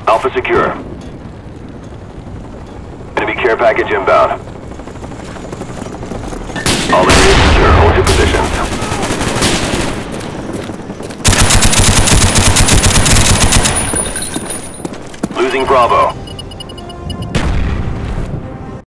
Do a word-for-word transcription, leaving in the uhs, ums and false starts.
Alpha secure. Enemy care package inbound. All areas secure. Hold your positions. Losing Bravo.